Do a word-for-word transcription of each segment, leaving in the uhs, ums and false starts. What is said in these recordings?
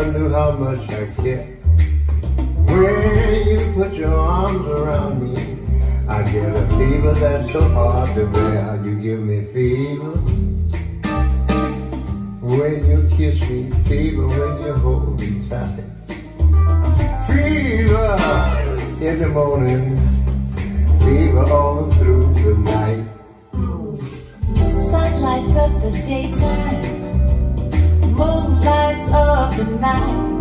never knew how much I cared. When you put your arms around me, I get a fever that's so hard to bear. You give me fever when you kiss me, fever when you hold me tight, fever in the morning, fever all through the night. Sun lights up the daytime, moon lights up the night.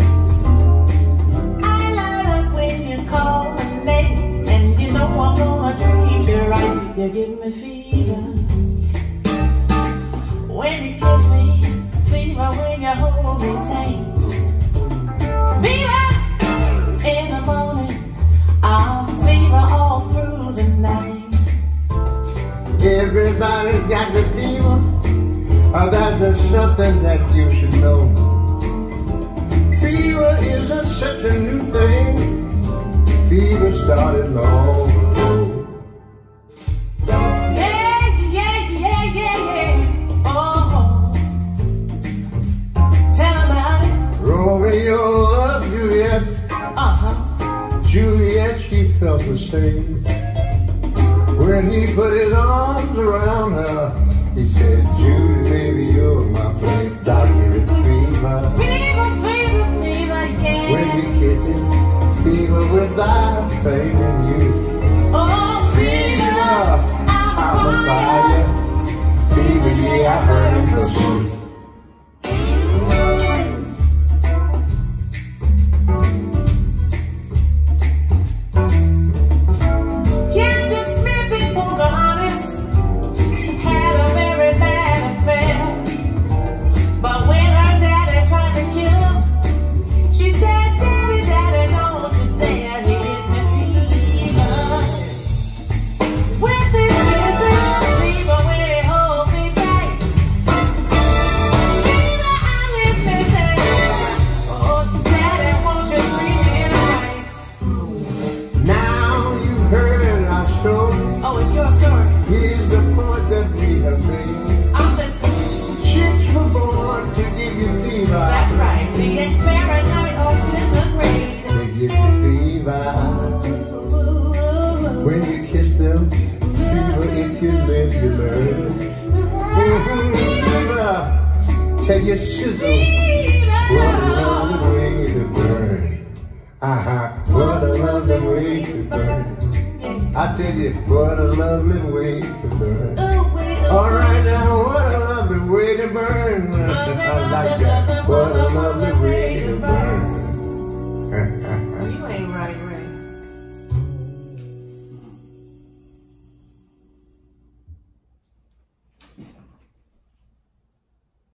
I light up when you call my name, and you know I'm gonna treat you right. You give me fever when you kiss me, fever when you hold me tight, fever in the morning, I'll fever all through the night. Everybody's got the fever, oh, that's just something that you should know. Fever isn't such a new thing, fever started long ago. Yeah, yeah, yeah, yeah, yeah, oh, tell about it. Romeo loved Juliet, uh-huh. Juliet, she felt the same. When he put his arms around her, he said, Julie, baby, you're my flame. I'll give it fever. Fever, fever, fever, yeah. When we kiss it, fever without fading you. Oh, fever, I'm, I'm a fire. Fever, yeah, I burn it for truth. Here's the point that we have made. I'm listening. Chicks were born to give you fever. That's right. Be it Fahrenheit or centigrade. They give you fever when you kiss them. Fever if you live, you learn. Fever till you sizzle. What a lovely way to burn. Uh-huh. What a lovely way to burn. I tell you, what a lovely way to burn. All right now, what a lovely way to burn. I like that.